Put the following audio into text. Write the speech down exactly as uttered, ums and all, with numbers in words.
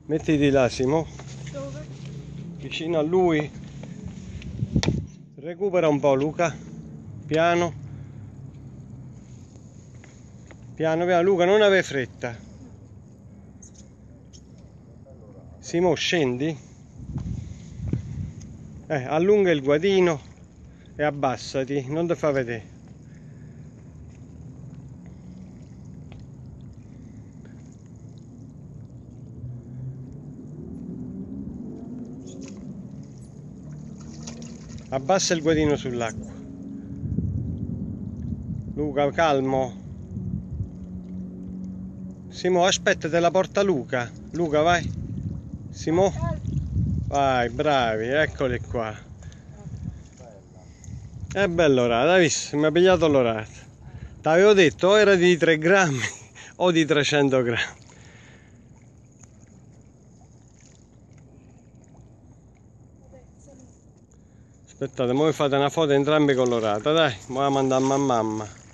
Mettiti là, Simo, Dove? vicino a lui. Recupera un po', Luca. Piano. Piano, piano. Luca, non ave fretta. Simo, scendi. Eh, allunga il guadino e abbassati, non ti fa vedere. Abbassa il guadino sull'acqua. Luca, calmo. Simo, aspetta, te la porta Luca. Luca, vai. Simo. Vai, bravi, eccoli qua. È bello l'orata, hai visto? Mi ha pigliato l'orata. T'avevo detto o era di tre grammi o di trecento grammi. Aspettate, ora fate una foto entrambi colorata, dai, ora la mandiamo a mamma.